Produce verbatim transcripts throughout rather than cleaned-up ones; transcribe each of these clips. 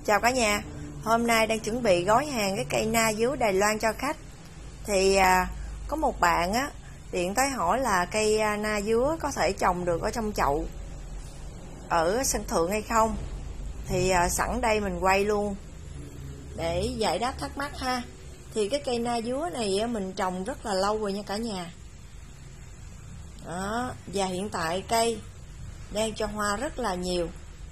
Chào cả nhà, hôm nay đang chuẩn bị gói hàng cái cây na dứa Đài Loan cho khách. Thì à, có một bạn á điện tới hỏi là cây na dứa có thể trồng được ở trong chậu ở sân thượng hay không. Thì à, sẵn đây mình quay luôn để giải đáp thắc mắc ha. Thì cái cây na dứa này á, mình trồng rất là lâu rồi nha cả nhà. Đó, và hiện tại cây đang cho hoa rất là nhiều,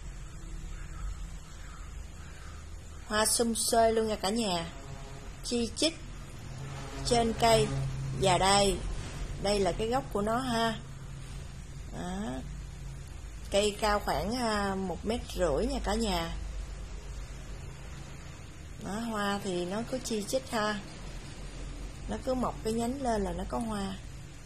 hoa sum xuê luôn nha cả nhà, chi chít trên cây. Và đây đây là cái gốc của nó ha. Đó. Cây cao khoảng một mét rưỡi nha cả nhà. Đó, hoa thì nó cứ chi chít ha, nó cứ mọc cái nhánh lên là nó có hoa.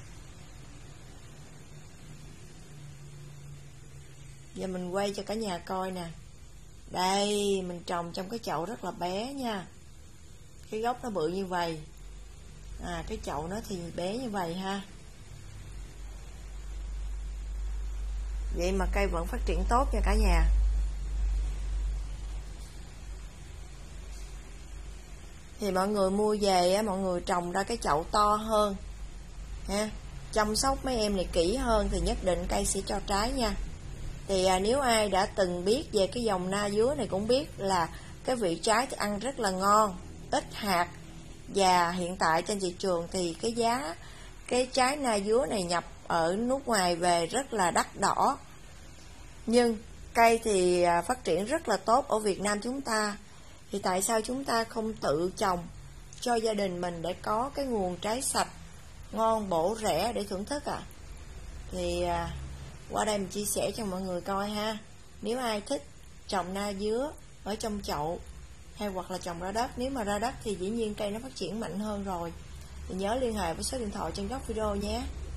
Giờ mình quay cho cả nhà coi nè. Đây, mình trồng trong cái chậu rất là bé nha. Cái gốc nó bự như vậy. À, cái chậu nó thì bé như vậy ha. Vậy mà cây vẫn phát triển tốt nha cả nhà. Thì mọi người mua về, mọi người trồng ra cái chậu to hơn ha. Chăm sóc mấy em này kỹ hơn thì nhất định cây sẽ cho trái nha. Thì à, nếu ai đã từng biết về cái dòng na dứa này cũng biết là cái vị trái thì ăn rất là ngon, ít hạt. Và hiện tại trên thị trường thì cái giá cái trái na dứa này nhập ở nước ngoài về rất là đắt đỏ. Nhưng cây thì à, phát triển rất là tốt ở Việt Nam chúng ta. Thì tại sao chúng ta không tự trồng cho gia đình mình để có cái nguồn trái sạch, ngon, bổ, rẻ để thưởng thức à? Thì à, qua đây mình chia sẻ cho mọi người coi ha. Nếu ai thích trồng na dứa ở trong chậu hay hoặc là trồng ra đất, nếu mà ra đất thì dĩ nhiên cây nó phát triển mạnh hơn rồi, thì nhớ liên hệ với số điện thoại trên góc video nhé.